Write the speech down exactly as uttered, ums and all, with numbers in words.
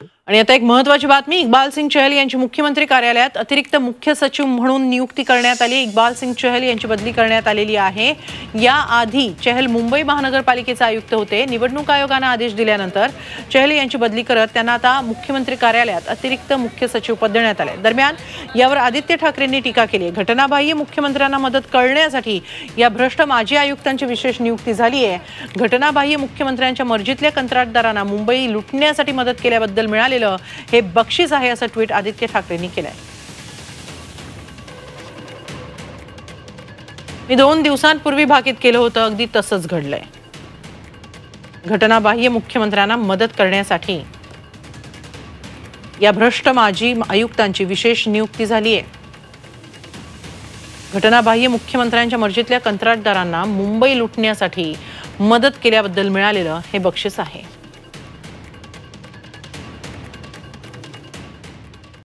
आणि आता एक महत्त्वाची बातमी, इकबाल सिंग चहल यांची मुख्यमंत्री कार्यालयात अतिरिक्त मुख्य सचिव म्हणून नियुक्ती करण्यात आली। इकबाल सिंग चहल यांची बदली करण्यात आलेली आहे। याआधी चहल मुंबई महानगरपालिकेचे आयुक्त होते। निवडणूक आयोगाने आदेश दिल्यानंतर चहल यांची बदली करत त्यांना आता मुख्यमंत्री कार्यालयात अतिरिक्त मुख्य सचिव पद देण्यात आले। दरम्यान यावर आदित्य ठाकरेंनी टीका केली। घटनाबाह्य मुख्यमंत्र्यांना मदत करण्यासाठी या भ्रष्ट माजी आयुक्तांची विशेष नियुक्ती झाली आहे। घटनाबाह्य मुख्यमंत्र्यांच्या मर्जीतल्या कंत्राटदारांना मुंबई लुटण्यासाठी मदत केल्याबद्दल मिळाले हे बक्षीस आहे, असं ट्विट आदित्य ठाकरेंनी केलंय। मी दोन दिवसांपूर्वी भाकीत केलं होतं, अगदी तसंच घडलंय। घटनाबाह्य मुख्यमंत्र्यांना मदत करण्यासाठी या भ्रष्ट माजी आयुक्तांची विशेष नियुक्ती झाली आहे। घटनाबाह्य मुख्यमंत्र्यांच्या मर्जीतल्या कंत्राटदारांना मुंबई लुटण्यासाठी मदत केल्याबद्दल मिळालेलं हे बक्षीस आहे।